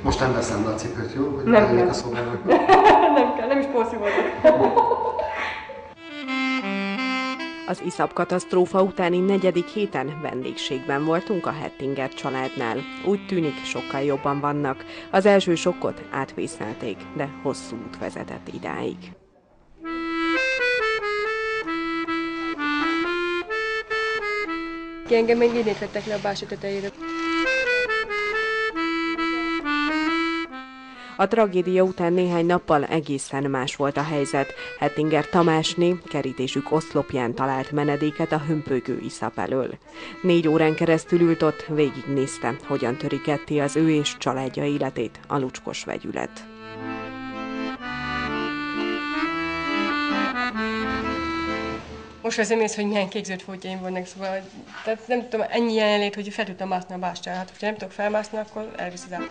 Most nem veszem be a cipőt, jó? Hogy Nem kell. A szobának. Nem kell, nem is porszívódok. Az iszap katasztrófa utáni 4. héten vendégségben voltunk a Hettinger családnál. Úgy tűnik, sokkal jobban vannak. Az első sokkot átvészelték, de hosszú út vezetett idáig. Engem még így vettek le a bársony tetejére. A tragédia után néhány nappal egészen más volt a helyzet. Hettinger Tamásné kerítésük oszlopján talált menedéket a hömpölygő iszap elől. 4 órán keresztül ült ott, végignézte, hogyan töri ketté az ő és családja életét a lucskos vegyület. Most veszem észre, hogy milyen képzett fotjaim vannak, szóval tehát nem tudom, ennyi jelenlét, hogy fel tudtam mászni a bástyára. Hát, ha nem tudok felmászni, akkor elvisz át.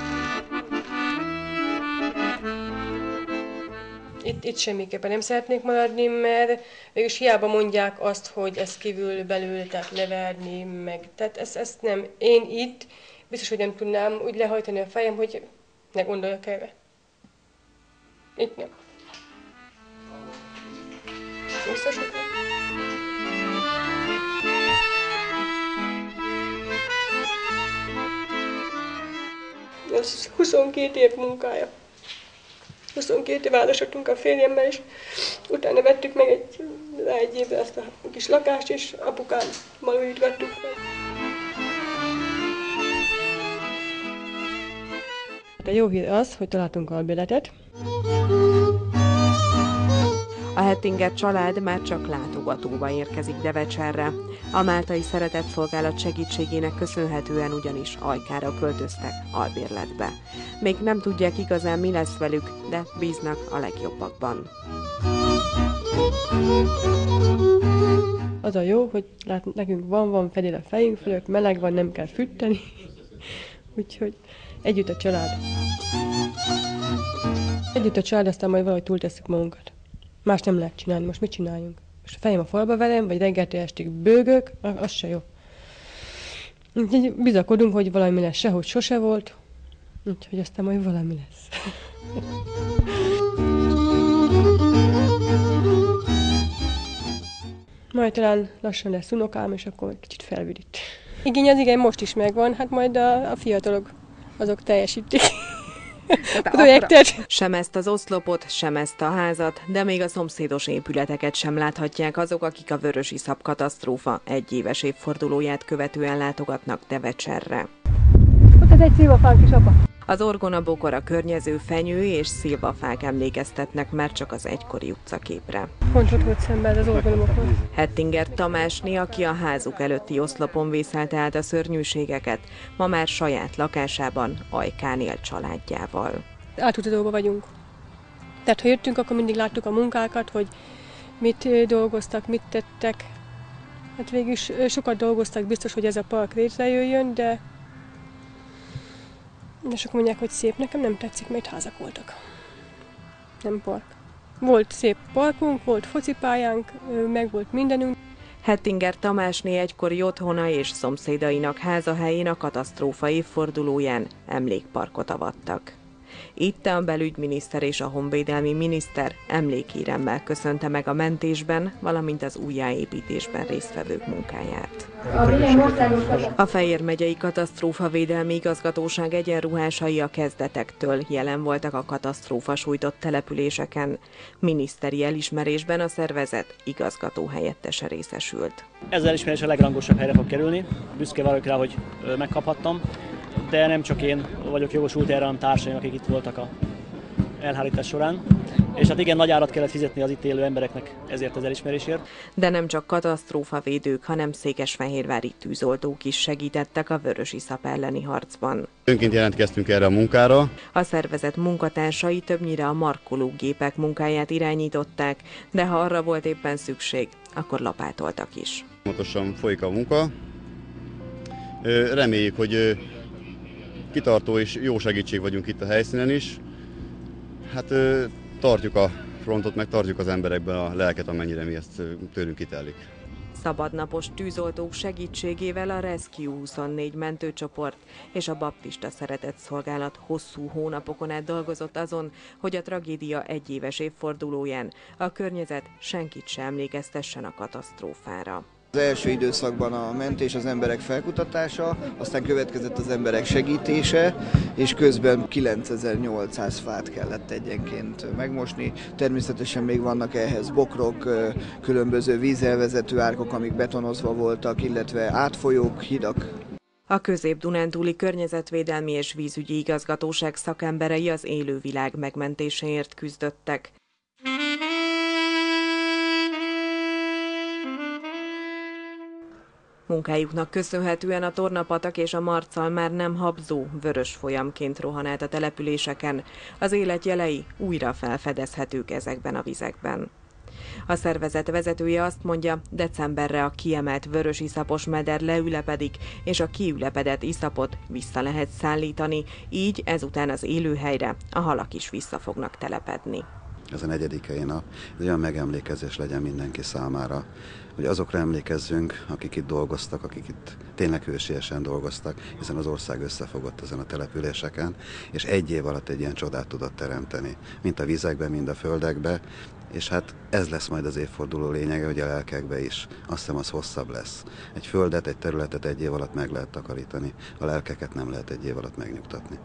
Itt semmiképpen nem szeretnék maradni, mert végülis hiába mondják azt, hogy ezt kívül belül, tehát leverni, meg. Tehát ezt nem. Én itt biztos, hogy nem tudnám úgy lehajtani a fejem, hogy ne gondoljak erre. Itt nem. Biztos, hogy nem. Ez 22 év munkája. 22 év házasodtunk a férjemmel, és utána vettük meg egy évre ezt a kis lakást, és apukám malújítgattuk fel. A jó hír az, hogy találtunk albérletet. A Hettinger család már csak látogatóba érkezik Devecserre. A máltai szeretetszolgálat segítségének köszönhetően ugyanis Ajkára költöztek albérletbe. Még nem tudják igazán, mi lesz velük, de bíznak a legjobbakban. Az a jó, hogy nekünk van fedél a fejünk fölött, meleg van, nem kell fűteni. Úgyhogy együtt a család. Együtt a család, aztán majd valahogy túltesszük magunkat. Más nem lehet csinálni, most mit csináljunk? Most a fejem a falba velem, vagy reggeltől estig bőgök, az se jó. Úgyhogy bizakodunk, hogy valami lesz, sehogy sose volt, úgyhogy aztán majd valami lesz. Majd talán lassan lesz unokám, és akkor kicsit felvidít. Igen, most is megvan, hát majd a fiatalok azok teljesítik. Sem ezt az oszlopot, sem ezt a házat, de még a szomszédos épületeket sem láthatják azok, akik a vörösiszap katasztrófa 1 éves évfordulóját követően látogatnak Devecserre. Ott ez egy szilvafánk is, apa. Az orgonabokor a környező fenyő és szilvafák emlékeztetnek már csak az egykori utcaképre. Pont ott volt szemben az orgonabokon. Hettinger Tamásné, aki a házuk előtti oszlopon vészelte át a szörnyűségeket, ma már saját lakásában Ajkán él családjával. Átutatóban vagyunk. Tehát ha jöttünk, akkor mindig láttuk a munkákat, hogy mit dolgoztak, mit tettek. Hát végül is sokat dolgoztak, biztos, hogy ez a park létrejöjjön, de sokan mondják, hogy szép. Nekem nem tetszik, mert házak voltak. Nem park. Volt szép parkunk, volt focipályánk, meg volt mindenünk. Hettinger Tamásné egykori otthona és szomszédainak házahelyén a katasztrófa évfordulóján emlékparkot avattak. Itt a belügyminiszter és a honvédelmi miniszter emlékéremmel köszönte meg a mentésben, valamint az újjáépítésben résztvevők munkáját. A Fejér megyei katasztrófavédelmi igazgatóság egyenruhásai a kezdetektől jelen voltak a katasztrófa sújtott településeken. Miniszteri elismerésben a szervezet igazgató helyettese részesült. Ez elismerés a legrangosabb helyre fog kerülni. Büszke vagyok rá, hogy megkaphattam. De nem csak én vagyok jogosult erre, hanem társaim, akik itt voltak a elhárítás során. És hát igen, nagy árat kellett fizetni az itt élő embereknek ezért az elismerésért. De nem csak katasztrófavédők, hanem székesfehérvári tűzoltók is segítettek a vörösiszap elleni harcban. Önként jelentkeztünk erre a munkára. A szervezet munkatársai többnyire a markológépek munkáját irányították, de ha arra volt éppen szükség, akkor lapátoltak is. Pontosan folyik a munka. Reméljük, hogy kitartó és jó segítség vagyunk itt a helyszínen is. Hát tartjuk a frontot, meg tartjuk az emberekben a lelket, amennyire mi ezt tőlünk kitelik. Szabadnapos tűzoltók segítségével a Rescue 24 mentőcsoport és a Baptista Szeretetszolgálat hosszú hónapokon át dolgozott azon, hogy a tragédia egyéves évfordulóján a környezet senkit sem emlékeztessen a katasztrófára. Az első időszakban a mentés, az emberek felkutatása, aztán következett az emberek segítése, és közben 9800 fát kellett egyenként megmosni. Természetesen még vannak ehhez bokrok, különböző vízelvezető árkok, amik betonozva voltak, illetve átfolyók, hidak. A Közép-Dunántúli Környezetvédelmi és Vízügyi Igazgatóság szakemberei az élővilág megmentéséért küzdöttek. Munkájuknak köszönhetően a Tornapatak és a Marcal már nem habzó, vörös folyamként rohan át a településeken. Az élet jelei újra felfedezhetők ezekben a vizekben. A szervezet vezetője azt mondja, decemberre a kiemelt vörösiszapos meder leülepedik, és a kiülepedett iszapot vissza lehet szállítani, így ezután az élőhelyre a halak is vissza fognak telepedni. Ez a 4. nap, ez olyan megemlékezés legyen mindenki számára, hogy azokra emlékezzünk, akik itt dolgoztak, akik itt tényleg hősiesen dolgoztak, hiszen az ország összefogott ezen a településeken, és egy év alatt egy ilyen csodát tudott teremteni, mint a vizekbe, mind a földekbe, és hát ez lesz majd az évforduló lényege, hogy a lelkekbe is. Azt hiszem, az hosszabb lesz. Egy földet, egy területet egy év alatt meg lehet takarítani, a lelkeket nem lehet egy év alatt megnyugtatni.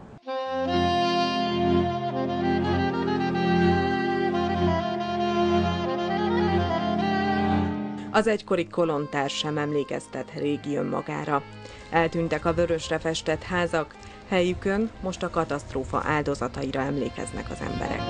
Az egykori kolontár sem emlékeztet régi önmagára. Eltűntek a vörösre festett házak, helyükön most a katasztrófa áldozataira emlékeznek az emberek.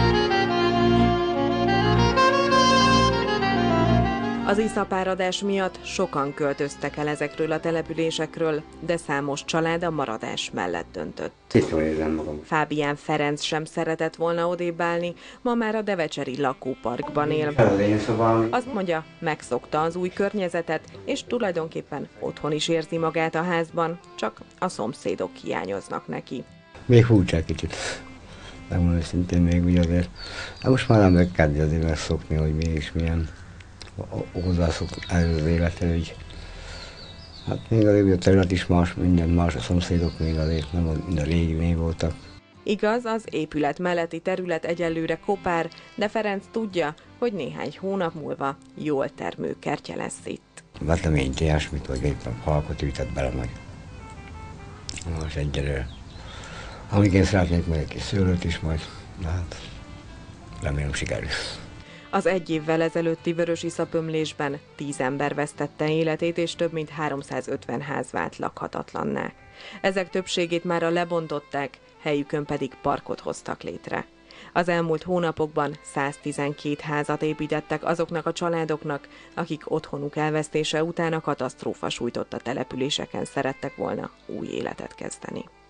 Az iszapáradás miatt sokan költöztek el ezekről a településekről, de számos család a maradás mellett döntött. Fábián Ferenc sem szeretett volna odébb állni, ma már a devecseri lakóparkban él. Azt mondja, megszokta az új környezetet, és tulajdonképpen otthon is érzi magát a házban, csak a szomszédok hiányoznak neki. Még furcsa kicsit. Megmondom őszintén még úgy azért. Most már nem kezdi azért megszokni, hogy mégis milyen hozzászokott az életre, hogy hát még a terület is más, minden más, a szomszédok még azért nem mind a régi voltak. Igaz, az épület melletti terület egyelőre kopár, de Ferenc tudja, hogy néhány hónap múlva jól termő kertje lesz itt. Veteményt, ilyesmit, vagy éppen halkot ültet bele meg. Most egyelőre. Amíg én szeretnék meg egy kis szőlőt is majd, de hát remélem sikerül. Az egy évvel ezelőtti vörösiszapömlésben 10 ember vesztette életét, és több mint 350 ház vált lakhatatlanná. Ezek többségét mára lebontották, helyükön pedig parkot hoztak létre. Az elmúlt hónapokban 112 házat építettek azoknak a családoknak, akik otthonuk elvesztése után a katasztrófa sújtotta településeken szerettek volna új életet kezdeni.